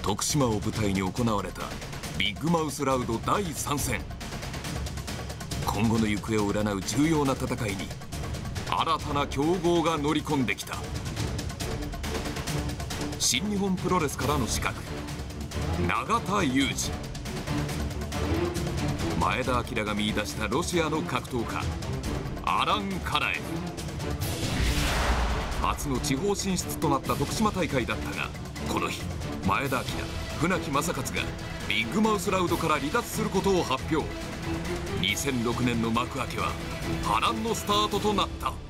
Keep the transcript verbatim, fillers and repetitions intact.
徳島を舞台に行われたビッグマウスラウドだいさん戦。今後の行方を占う重要な戦いに新たな強豪が乗り込んできた。新日本プロレスからの刺客、永田裕二。前田明が見出したロシアの格闘家アラン・カラエフ。初の地方進出となった徳島大会だったが、この日前田明、船木正勝がビッグマウスラウドから離脱することを発表。にせんろくねんの幕開けは波乱のスタートとなった。